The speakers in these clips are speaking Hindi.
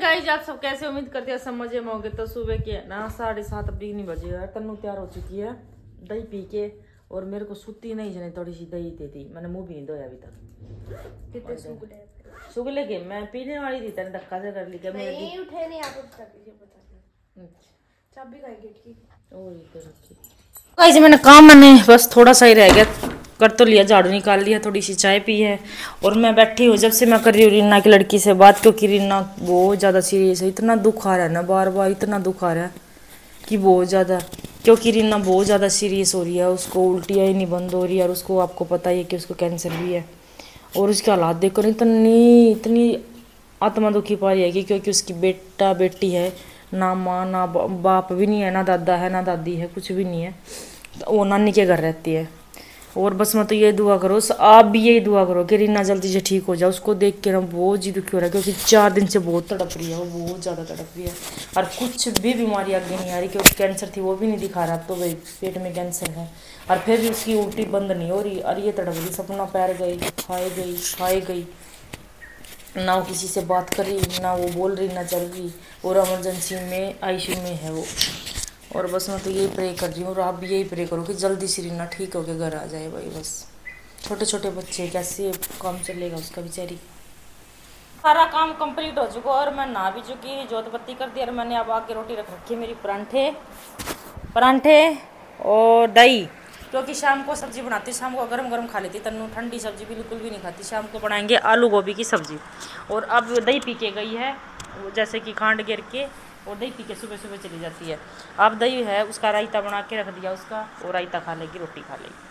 गाइस, आप सब कैसे? उम्मीद करते हैं सब मजे में होंगे। तो सुबह के है ना 7:30 अभी नहीं बजे यार। तन्नू तैयार हो चुकी है दही पी के, और मेरे को सुती नहीं जने थोड़ी सी दही दे दी। मैंने मुंह भी नहीं धोया अभी तक। कितने सुगले के मैं पीने वाली थी, तेने धक्का से कर ली क्या? नहीं उठे नहीं आप चाबी का गेट की और इधर रखी। गाइस मैंने काम मैंने बस थोड़ा सा ही रह गया, कर तो लिया, झाड़ू निकाल लिया, थोड़ी सी चाय पी है और मैं बैठी हूँ। जब से मैं कर रही हूँ रीना की लड़की से बात, क्योंकि रीना बहुत ज़्यादा सीरियस है। इतना दुख आ रहा है ना, बार बार इतना दुख आ रहा है कि बहुत ज़्यादा, क्योंकि रीना बहुत ज़्यादा सीरियस हो रही है। उसको उल्टियाँ ही नहीं बंद हो रही है, और उसको आपको पता ही है कि उसको कैंसर भी है। और उसके हालात देखकर इतनी आत्मा दुखी पा रही है कि, क्योंकि उसकी बेटा बेटी है, ना माँ ना बाप भी नहीं है, ना दादा है ना दादी है, कुछ भी नहीं है। तो वो नानी के घर रहती है। और बस मैं तो ये दुआ करो, आप भी यही दुआ करो कि रीना जल्दी से ठीक हो जाए। उसको देख के ना बहुत जी दुखी हो रहा है, क्योंकि 4 दिन से बहुत तड़प रही है, वो बहुत ज़्यादा तड़प रही है। और कुछ भी बीमारी आगे नहीं आ रही, क्योंकि कैंसर थी वो भी नहीं दिखा रहा, तो भाई पेट में कैंसर है। और फिर भी उसकी उल्टी बंद नहीं हो रही, और ये तड़प रही, सपना पैर गई, खाए गई, ना वो किसी से बात कर रही, ना वो बोल रही, ना चल रही। और इमरजेंसी में आईसीयू में है वो। और बस मैं तो यही प्रे कर रही हूँ, और आप भी यही प्रे करो कि जल्दी से रीना ठीक होके घर आ जाए भाई। बस छोटे छोटे बच्चे कैसे काम चलेगा उसका बेचारी। सारा काम कंप्लीट हो चुका और मैं नहा भी चुकी, जोत बत्ती कर दी, और मैंने अब आगे रोटी रख रखी है मेरी, परांठे और दही, क्योंकि शाम को सब्जी बनाती, शाम को गरम गरम खा लेती तन्नू, ठंडी सब्जी बिल्कुल भी नहीं खाती। शाम को बनाएंगे आलू गोभी की सब्जी। और अब दही पी के गई है, जैसे कि खांड गिर के, और दही पी के सुबह सुबह चली जाती है। अब दही है, उसका रायता बना के रख दिया उसका, और रायता खा लेगी, रोटी खा लेगी।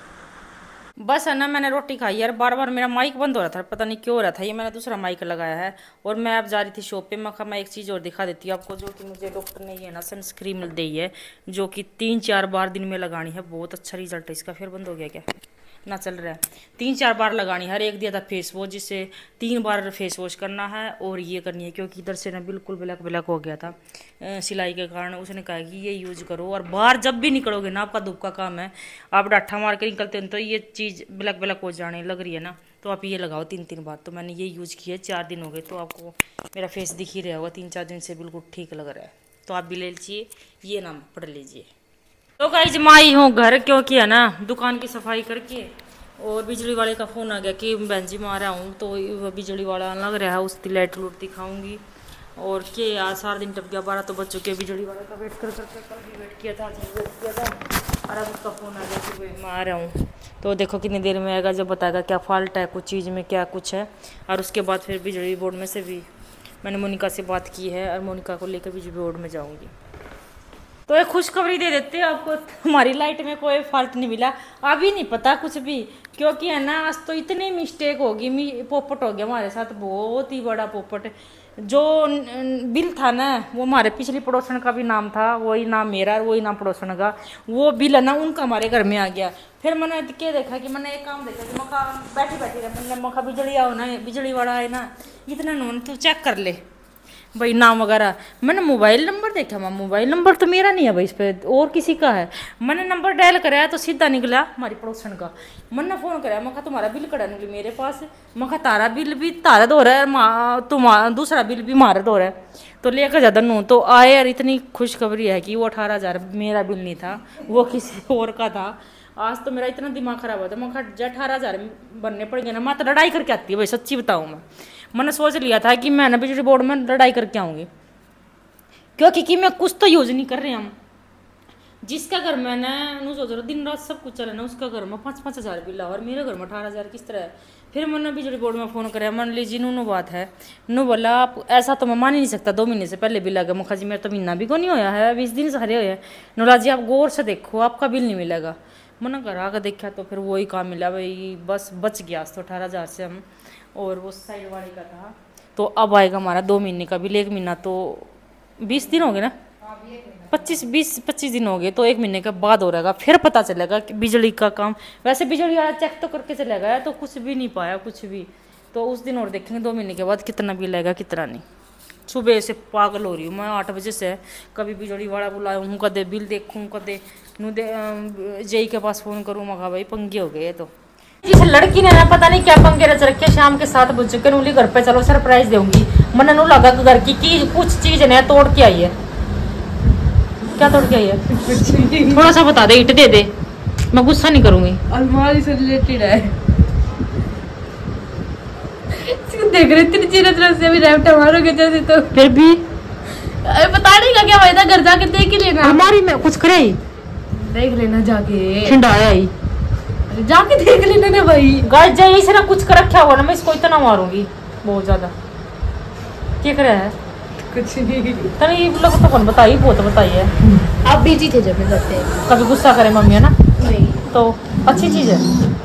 बस है ना, मैंने रोटी खाई यार। बार बार मेरा माइक बंद हो रहा था, पता नहीं क्यों हो रहा था। ये मैंने दूसरा माइक लगाया है, और मैं अब जा रही थी शॉप पे। मैं एक चीज़ और दिखा देती हूँ आपको, जो कि मुझे डॉक्टर ने ये ना सनस्क्रीन दी है, जो कि 3-4 बार दिन में लगानी है। बहुत अच्छा रिजल्ट है इसका। फिर बंद हो गया क्या? ना चल रहा है। 3-4 बार लगानी है। हर एक दिया था फेस वॉश, जिससे 3 बार फेस वॉश करना है, और ये करनी है, क्योंकि इधर से ना बिल्कुल ब्लैक हो गया था सिलाई के कारण। उसने कहा कि ये यूज करो, और बाहर जब भी निकलोगे ना, आपका धूप का काम है, आप डाठा मार के निकलते हैं तो ये चीज़ ब्लैक हो जाने लग रही है ना, तो आप ये लगाओ 3-3 बार। तो मैंने ये यूज किया, 4 दिन हो गए, तो आपको मेरा फेस दिख ही रहा होगा, 3-4 दिन से बिल्कुल ठीक लग रहा है। तो आप भी ले लीजिए, ये नाम पढ़ लीजिए। तो गाइस मैं आई हूँ घर, क्योंकि है ना दुकान की सफाई करके, और बिजली वाले का फ़ोन आ गया कि बहन जी मैं आ रहा हूँ। तो बिजली वाला लग रहा है, उसकी लाइट लूट दिखाऊंगी। और के आज सारा दिन टप गया, 12 तो बज चुके। बिजली वाले का वेट कर कल भी वेट किया था, आज भी वेट किया था, और अब उसका फ़ोन आ गया कि मैं आ रहा हूँ। तो देखो कितनी देर में आएगा, जब बताएगा क्या फॉल्ट है कुछ चीज़ में, क्या कुछ है। और उसके बाद फिर बिजली बोर्ड में से भी मैंने मोनिका से बात की है, और मोनिका को लेकर बिजली बोर्ड में जाऊँगी। तो एक खुशखबरी दे देते हैं आपको, हमारी लाइट में कोई फॉल्ट नहीं मिला। अभी नहीं पता कुछ भी, क्योंकि है ना आज तो इतनी मिस्टेक होगी, पोपट हो गया हमारे साथ, बहुत ही बड़ा पोपट। जो बिल था ना, वो हमारे पिछली पड़ोसन का भी नाम था, वही नाम मेरा, वही नाम पड़ोसन का। वो बिल है ना उनका हमारे घर में आ गया। फिर मैंने क्या देखा कि मैंने एक काम देखा कि मखा बैठी रहा, मखा बिजली आओ ना, बिजली वाला है ना, इतना नोन तू चेक कर ले भाई नाम वगैरह। मैंने मोबाइल नंबर देखा, मैं मोबाइल नंबर तो मेरा नहीं है भाई, इस पर और किसी का है। मैंने नंबर डायल कराया तो सीधा निकला हमारी पड़ोसन का। मैंने फ़ोन कराया, मैं तुम्हारा बिल कड़ा निकली मेरे पास, मैं तारा बिल भी तारा दो रहा है, तुम्हारा दूसरा बिल भी मारा दो रहा है, तो लेकर ज़्यादा नू तो आए। यार इतनी खुशखबरी है कि वो 18,000 मेरा बिल नहीं था, वो किसी और का था। आज तो मेरा इतना दिमाग खराब हुआ था, मैं 18,000 बनने पड़ गए ना। मैं तो लड़ाई करके आती है भाई, सच्ची बताऊँ मैंने सोच लिया था कि मैं ना बिजली बोर्ड में लड़ाई करके आऊँगी, क्योंकि मैं कुछ तो यूज नहीं कर रहे हम। जिसका घर में ना सोच रहा दिन रात सब कुछ चले ना, उसका घर में 5-5 हज़ार बिल और मेरे घर में 18,000 किस तरह है। फिर मैंने बिजली बोर्ड में फ़ोन कराया, मान लीजिए नू बात है, नू बोला आप ऐसा तो मैं मान ही नहीं सकता, 2 महीने से पहले बिल आ गया। मुखा जी मेरा तो महीना भी को नहीं होया है, 20 दिन सारे हुए। नूला जी आप गौर से देखो, आपका बिल नहीं मिलेगा। मैंने घर आकर देखा तो फिर वही काम मिला भाई, बस बच गया तो 18,000 से हम। और वो साइड वाले का था, तो अब आएगा हमारा 2 महीने का बिल। 1 महीना तो 20 दिन हो गए ना, 25 दिन हो गए, तो 1 महीने के बाद हो रहेगा। फिर पता चलेगा कि बिजली का काम, वैसे बिजली वाला चेक तो करके चला गया, तो कुछ भी नहीं पाया कुछ भी। तो उस दिन और देखेंगे 2 महीने के बाद कितना बिल आएगा कितना नहीं। सुबह से पागल हो रही हूँ मैं, 8 बजे से। कभी बिजली वाला बुलाया हूँ, कदे बिल देखूँ, कदे जेई के पास फ़ोन करूँ, मगा भाई पंगे हो गए। तो जिस लड़की ने ना पता नहीं क्या पंगे रच रखे, शाम के 7 बज चुके नूली घर पे चलो सरप्राइज दूंगी। मन नू लगा कि घर की कुछ चीज ने तोड़ के आई है। क्या तोड़ के आई है? थोड़ा सा बता दे, इट दे दे, मैं गुस्सा नहीं करूंगी। अलमारी से रिलेटेड है। देख रहे तेरी चीज से अभी रैप्टर मारोगे जैसे तो फिर भी पता नहीं का क्या फायदा, घर जाके देख ही लेना। अलमारी में कुछ करे, देख लेना जाके, ठंडाया ही जाके देख लेना ना भाई। गाइस जाए इस ना कुछ कर रखा होगा ना, मैं इसको इतना मारूंगी बहुत ज्यादा। क्या कर रहा है? कुछ नहीं, तनी लोग तो कौन बताई, बहुत बताई है। आप बिजी थे जब मैं करते हैं। कभी गुस्सा करे मम्मी है ना, नहीं तो अच्छी चीज है।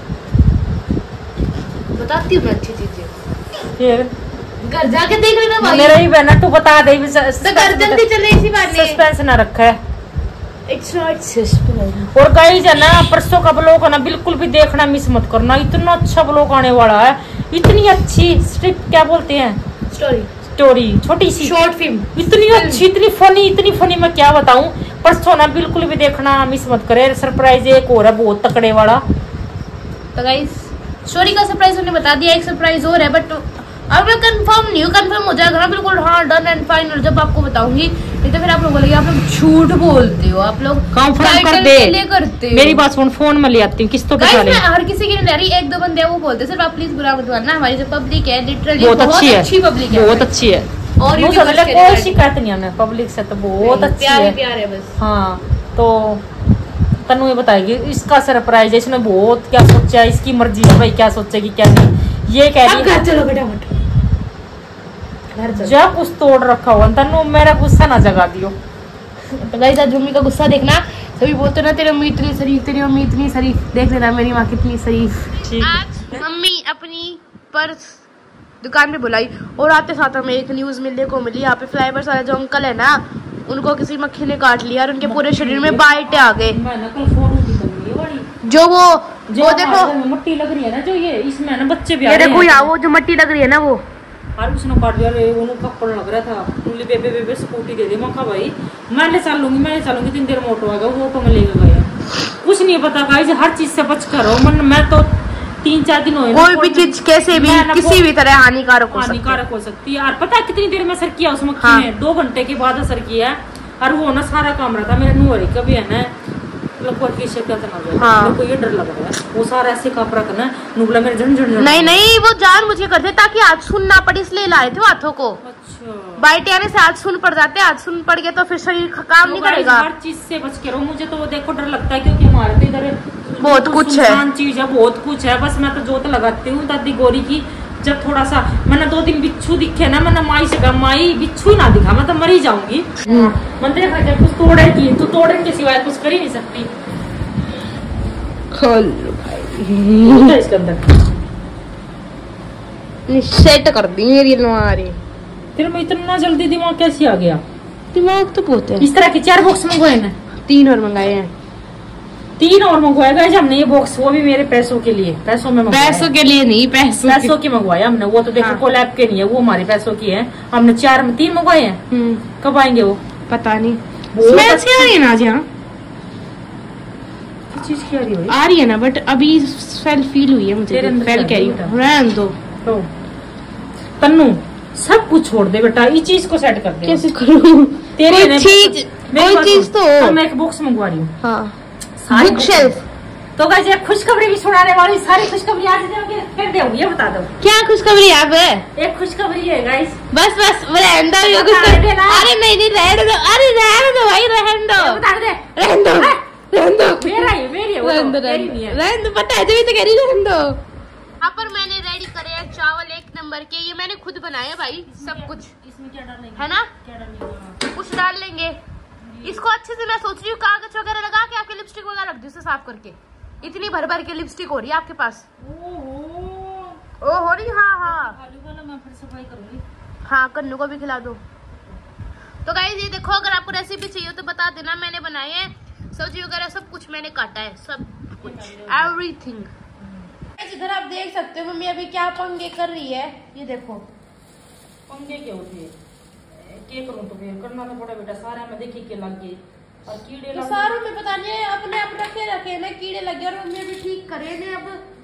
बताती हूँ मैं अच्छी चीजें, फिर घर जाके देख लेना भाई। मेरा ही बहना तू बता दे, तो घर जल्दी चले, इसी बात में सस्पेंस ना रखा है। It's not suspense. और गाइस है ना, परसों का ब्लॉग है ना, बिल्कुल भी देखना मिस मत करना। इतना अच्छा ब्लॉग आने वाला है, इतनी अच्छी स्क्रिप्ट, क्या बोलते हैं, स्टोरी, छोटी सी शॉर्ट फिल्म, इतनी अच्छी, इतनी फनी मैं क्या बताऊं। परसों ना बिल्कुल भी देखना मिस मत करे। सरप्राइज एक और है बहुत तकड़े वाला। तो गाइस स्टोरी का सरप्राइज उन्हें बता दिया, एक सरप्राइज और है बट अब मैं कंफर्म नहीं हूँ, कंफर्म हो जाएगा ना बिल्कुल, हाँ डन एंड फाइनल जब आपको बताऊंगी। नहीं तो फिर आप लोग बोलेंगे आप लोग झूठ बोलते हो, आप लोग कंफर्म कर दे, करते हो। मेरी बात सुन, फोन में ले आती हूँ किस्तों पे। मैं हर किसी की नहीं रह रही, एक दो बंदे वो बोलते सिर्फ, आप प्लीज बुरा मत मानना। हमारी जो पब्लिक है लिटरली बहुत अच्छी पब्लिक है, बहुत अच्छी है। और कोई शिकायत नहीं है पब्लिक से, तो बहुत अच्छी है, प्यार है बस। हाँ तो तनु ये बताएगी इसका सरप्राइज है, इसने बहुत क्या सोचा है, इसकी मर्जी है भाई क्या सोचेगी क्या नहीं। ये कह रही है चलो फटाफट जब कुछ तोड़ रखा होगा तनु, मेरा गुस्सा ना जगा दियो। तो गाइस आज मम्मी का गुस्सा देखना, सभी बोलते ना तेरी मम्मी इतनी शरीफ, तेरी मम्मी इतनी शरीफ, देख लेना मेरी माँ कितनी शरीफ। आज मम्मी अपनी पर्स दुकान पे बुलाई और आते साथ हमें एक न्यूज मिलने को मिली। यहाँ पे फ्लाईओवर वाले जो अंकल है ना, उनको किसी मक्खी ने काट लिया और उनके पूरे शरीर में बाइटें आ गए। जो वो देखो मट्टी लग रही है ना, जो ये इसमें ना बच्चे भी ये देखो यहाँ वो जो मट्टी लग रही है ना, वो उसने काट दिया। उन्होंने थप्पड़ लग रहा था, बेबे बेबे स्कूटी दे दी। मैं कहा भाई मैं ले चलूंगी 3 देर में ऑटो आएगा, वो ऑटो में लेके गया। कुछ नहीं पता गाइस, हर चीज से बच कर रहो। मैं तो 3-4 दिन हुए, कोई भी चीज कैसे भी किसी भी तरह हानिकारक हो सकती है। और पता है कितनी देर में असर किया उस मक्खी ने? 2 घंटे के बाद असर किया है। और वो ना सारा काम रहा था मेरे मुँह का भी है ना, की शिकायत ना हो। हाँ। मेरे को ये डर लग रहा है, वो सारा ऐसे काप रखा ना, नुबला मेरे झंझट। नहीं वो जान मुझे करते ताकि आज सुन ना पड़े, इसलिए लाए थे हाथों को। अच्छा, बाइट आने से आज सुन पड़ जाते, आज सुन पड़ गया तो फिर शरीर काम नहीं करेगा। हर चीज से बच के रहो। मुझे तो वो देखो डर लगता है, क्योंकि हमारे तो इधर बहुत कुछ है, चीज है, बहुत कुछ है। बस मैं तो जोत लगाती हूँ दादी गौरी की। जब थोड़ा सा मैंने 2 दिन बिच्छू दिखे ना, मैंने माई से कहा माई बिच्छू ही ना दिखा, मैं तो मरी जाऊंगी। मंदिर खा कुछ तोड़ेगी, तू तोड़ने के सिवाय कुछ कर ही नहीं सकती। खोल इसके अंदर सेट कर दी मेरी अलमारी। फिर मैं इतना जल्दी दिमाग कैसे आ गया? दिमाग तो बहुत है। इस तरह के 4 बॉक्स मंगवाए ना, 3 और मंगाए हैं। 3 और मंगवाए गए हमने ये बॉक्स, वो भी मेरे पैसों के लिए, पैसों में पैसों के लिए नहीं, पैसों की मंगवाए हमने। वो तो देखो कोलैब के नहीं है, वो हमारे पैसों की है। हमने 3 मंगवाए हैं। कब आएंगे वो पता नहीं। चीज क्या आ रही है ना, बट अभी फील हुई है मुझे, फील कह रही हूँ। रहने दो तन्नू, सब कुछ छोड़ दे बेटा, इस चीज को सेट कर दे। कैसे करूँ? तेरी चीज कोई चीज तो मैं एक बुक्स मंगवा रही हूँ। हाँ, बुक शेल्फ। तो गाइस ये खुशखबरी भी सुनाने वाली, सारी खुशखबरी आज फिर दोगे, ये बता दो क्या खुशखबरी आप है? एक खुशखबरी है गाइस, बस रहने दो। अरे नहीं रहने दो, अरे रहने दो भाई, रहने दो, रहने दो, रहने दो, पता है जब तो कह रही रहने दो। यहाँ पर मैंने रेडी करे हैं चावल 1 नंबर के, ये मैंने खुद बनाए भाई सब कुछ। इसमें क्या डालेंगे है ना, कुछ डाल लेंगे। इसको अच्छे से मैं सोच रही हूँ कागज वगैरह लगा के आपके लिपस्टिक वगैरह रख दी, उसे साफ करके। इतनी भर के लिपस्टिक हो रही है आपके पास। ओ हो रही, हाँ मैं फिर सफाई करूंगी। हाँ कन्नू को भी खिला दो। तो गाइस ये देखो, अगर आपको रेसिपी चाहिए तो बता देना, मैंने बनाए हैं सब्जी वगैरह सब कुछ मैंने काटा है, सब कुछ एवरीथिंग। इधर आप देख सकते हो मम्मी अभी क्या पंगे कर रही है, ये देखो। पंगे क्या होती है, क्या करूं तो फिर करना तो पड़ा बेटा, सारा में देखी के लग गए और कीड़े तो सारों में पता नहीं अपने आप रखे ना कीड़े लगे, और मम्मी अभी ठीक करे ने। अब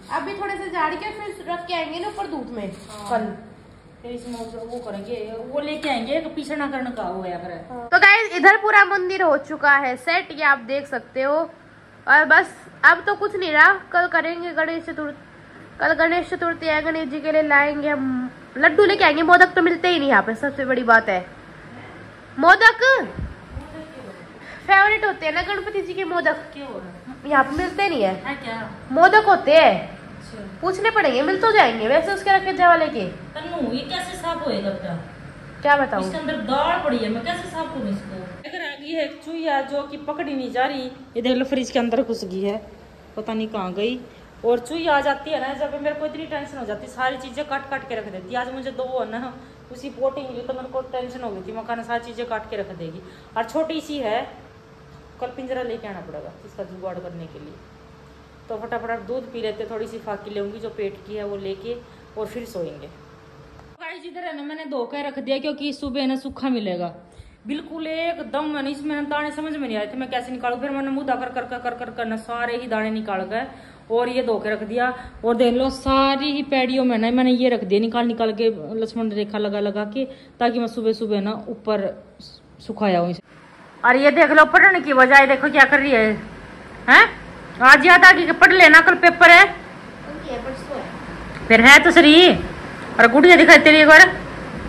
अभी थोड़े से झाड़ के फिर रख के आएंगे ना ऊपर धूप में। कल फिर इसमें वो करेंगे, वो लेके आएंगे एक पीछे ना करने का वो यार। तो गाइस इधर पूरा मंदिर हो चुका है सेट, ये आप देख सकते हो। और बस अब तो कुछ नहीं रहा, कल करेंगे गणेश चतुर्थी। कल गणेश चतुर्थी है, गणेश जी के लिए लाएंगे हम लड्डू लेके आएंगे। मोदक तो मिलते ही नहीं यहाँ पे, सबसे बड़ी बात है। मोदक फेवरेट होते हैं ना गणपति जी के मोदक, यहाँ पे मिलते नहीं है क्या? मोदक होते हैं, पूछने पड़ेंगे, मिल तो जाएंगे वैसे उसके रखे जावा लेके। तन्नू ये कैसे साफ होएगा बेटा? क्या बताऊं, इसके अंदर दाल पड़ी है, मैं कैसे साफ करूं इसको? अगर आ गई है एक चूहिया जो कि पकड़ी नहीं जा रही, ये देख लो फ्रिज के अंदर घुस गई है, पता नहीं कहाँ गई। और चूहिया आ जाती है ना जब मेरे को इतनी टेंशन हो जाती, सारी चीजें काट काट के रख देती। आज मुझे दो है ना उसी पोटी मिली तो मेरे को टेंशन हो गई थी, मकान सारी चीजें काट के रख देगी। और छोटी सी है, कल पिंजरा लेके आना पड़ेगा इसका जुगाड़ करने के लिए। तो फटाफट दूध पी लेते, थोड़ी सी फाकी लेंगी जो पेट की है वो लेके, और फिर सोएंगे। गाइस इधर है ना मैंने धो के रख दिया क्योंकि सुबह ना सूखा मिलेगा बिल्कुल एकदम। मैंने इसमें दाने समझ में नहीं आए थे मैं कैसे निकालू, फिर मैंने मुँह कर कर कर कर कर सारे ही दाने निकाल गए और ये धो के रख दिया। और देख लो सारी ही पैड़ियों में ना मैंने ये रख दिया निकाल के लक्ष्मण रेखा लगा के, ताकि मैं सुबह सुबह ना ऊपर सुखाया हूँ। और ये देख लो पढ़ने की बजाय देखो क्या कर रही है, हैं? आज याद आ गई पढ़ लेना, कल पेपर है। फिर है तो सही। और गुड़िया दिखाई तेरी एक बार,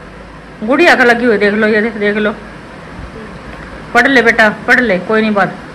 गुड़िया का लगी हुई देख लो, ये देख लो। पढ़ ले बेटा पढ़ ले, कोई नहीं बात।